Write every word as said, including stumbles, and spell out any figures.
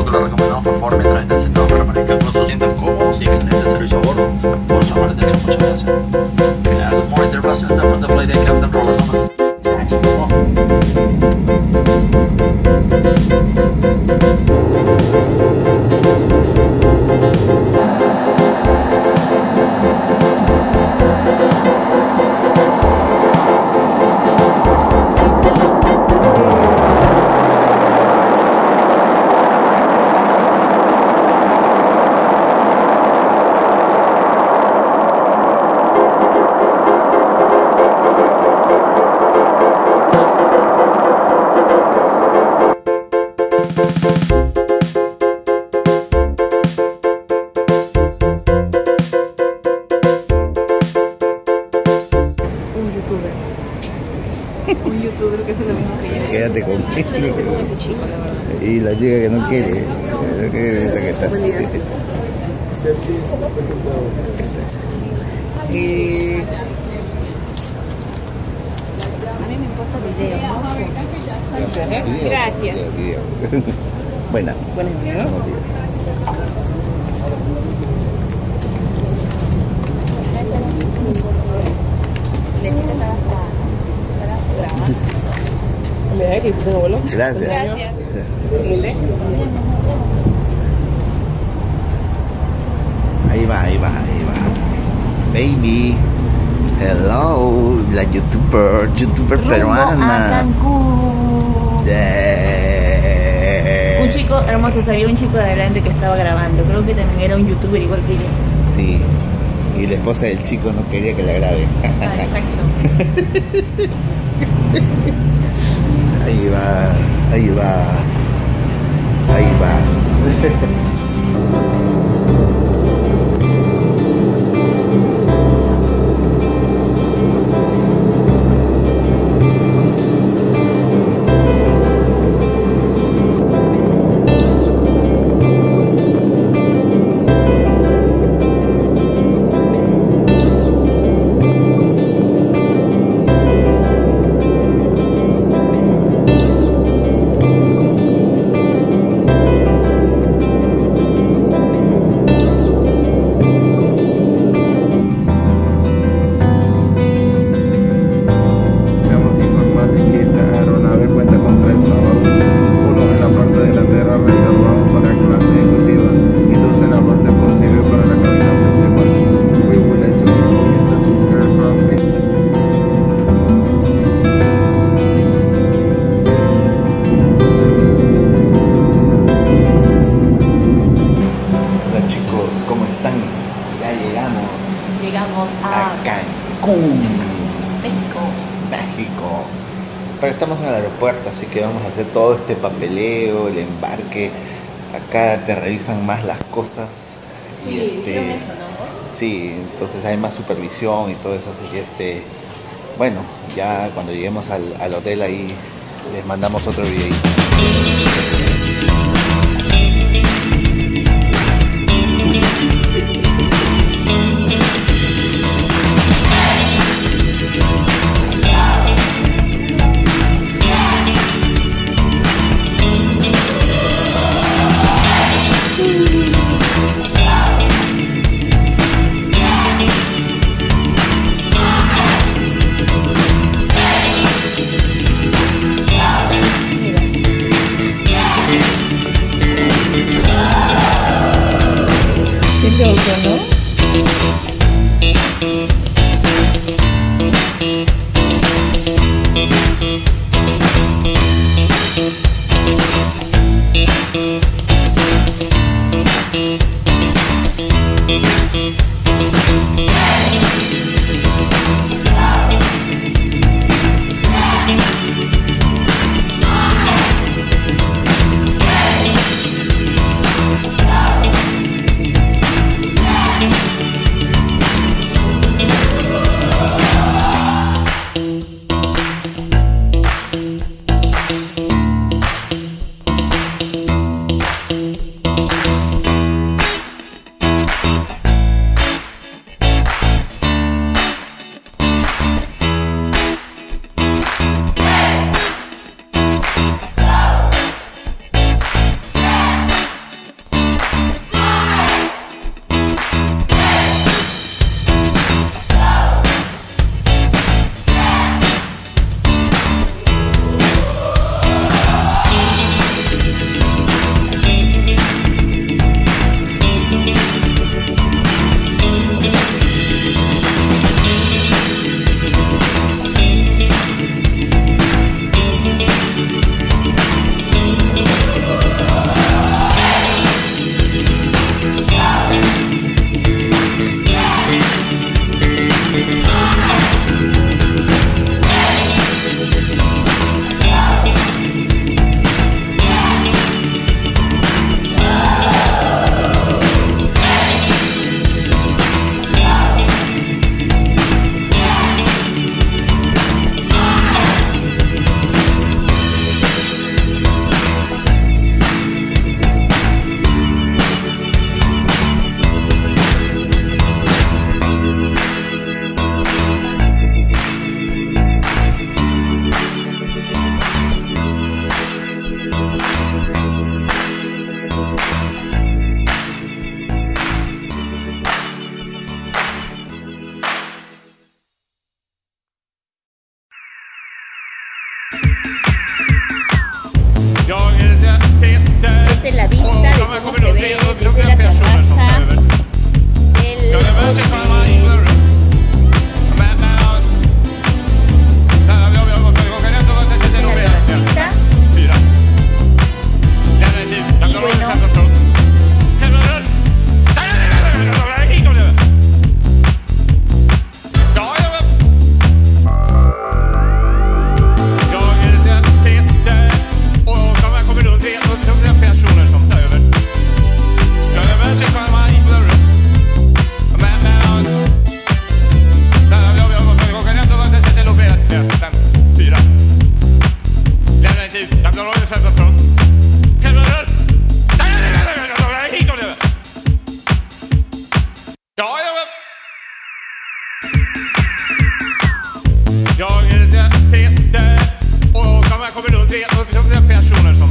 que lo recomendamos por favor mientras estén sentados para que incluso se sientan cómodos y excelente servicio a bordo. Por su amable atención, muchas gracias. Yeah, good morning, dear passengers from the flight deck, Captain Robert Thomas. Un youtuber que hace lo mismo que yo. Quédate conmigo. Con ese chico, la verdad. Y la chica que no quiere. No quiere la que está así. Y... a mí me importa el video. Gracias. Buenas. Buenos días. Buenos días. La chica estaba Mira, que tengo vuelo. Gracias. Gracias. Ahí va, ahí va, ahí va. Baby. Hello. La youtuber, youtuber peruana. A Cancún. Yeah. Un chico hermoso, sabía un chico de adelante que estaba grabando. Creo que también era un youtuber igual que yo. Sí. Y la esposa del chico no quería que la grabe. Ah, exacto. Ahí va, ahí va, ahí va. Llegamos a, a Cancún, México. México. Pero estamos en el aeropuerto, así que vamos a hacer todo este papeleo, el embarque. Acá te revisan más las cosas. Sí, y este, dijeron eso, ¿no? Sí, entonces hay más supervisión y todo eso, así que este, bueno, ya cuando lleguemos al, al hotel ahí les mandamos otro videito. Qué loco, ¿no? fler, upp till fler personer som